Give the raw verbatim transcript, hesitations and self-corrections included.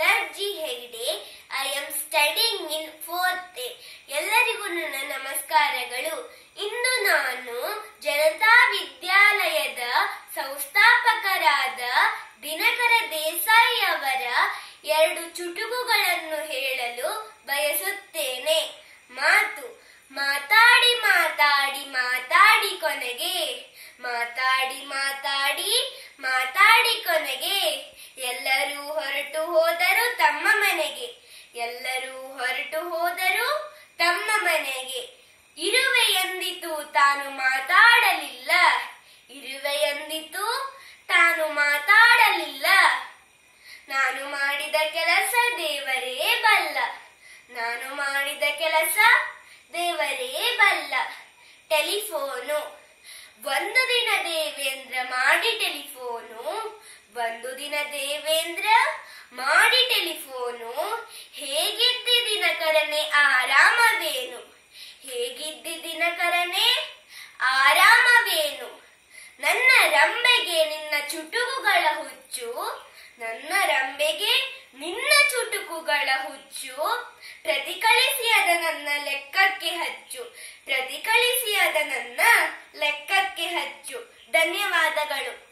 Chatterjee Hegde. I am studying in fourth A. ಎಲ್ಲರಿಗೂ ನನ್ನ ನಮಸ್ಕಾರಗಳು. ಇಂದು ನಾನು ಜನತಾ ವಿದ್ಯಾಲಯದ ಸಂಸ್ಥಾಪಕರಾದ ದಿನಕರ ದೇಸಾಯಿ ಅವರ ಎರಡು ಚುಟುಕುಗಳನ್ನು ಹೇಳಲು ಬಯಸುತ್ತೇನೆ. ಮಾತು ಮಾತಾಡಿ ಮಾತಾಡಿ ಮಾತಾಡಿ ಕೊನೆಗೆ, ಮಾತಾಡಿ ಮಾತಾಡಿ ಮಾತಾಡಿ ಕೊನೆಗೆ, ಎಲ್ಲರೂ ಹೊರಟು ಹೋದರು ತಮ್ಮ ಮನೆಗೆ, ಎಲ್ಲರೂ ಹೊರಟು ಹೋದರು ತಮ್ಮ ಮನೆಗೆ. ಇರುವೆ ಎಂದಿತು ತಾನು ಮಾತಾಡಲಿಲ್ಲ, ಇರುವೆ ಎಂದಿತು ತಾನು ಮಾತಾಡಲಿಲ್ಲ. ನಾನು ಮಾಡಿದ ಕೆಲಸ ದೇವರೇ ಬಲ್ಲ, ನಾನು ಮಾಡಿದ ಕೆಲಸ ದೇವರೇ ಬಲ್ಲ. ಟೆಲಿಫೋನು. ಒಂದು ದಿನ ದೇವೇಂದ್ರ ಮಾಡಿ ಟೆಲಿಫೋನು, ಒಂದು ದಿನ ದೇವೇಂದ್ರ ಮಾಡಿ ಟೆಲಿಫೋನು. ಹೇಗಿದ್ದಿ ದಿನಕರನೆ ಆರಾಮವೇನು, ಹೇಗಿದ್ದಿ ದಿನಕರನೆ ಆರಾಮವೇನು. ನನ್ನ ರಂಬೆಗೆ ನಿನ್ನ ಚುಟುಕುಗಳ ಹುಚ್ಚು, ನನ್ನ ರಂಬೆಗೆ ನಿನ್ನ ಚುಟುಕುಗಳ ಹುಚ್ಚು. ಪ್ರತಿಕಳಿಸಿ ಅದ ನನ್ನ ಲೆಕ್ಕಕ್ಕೆ ಹಚ್ಚು, ಪ್ರತಿಕಳಿಸಿ ಅದ ನನ್ನ ಲೆಕ್ಕಕ್ಕೆ ಹಚ್ಚು. ಧನ್ಯವಾದಗಳು.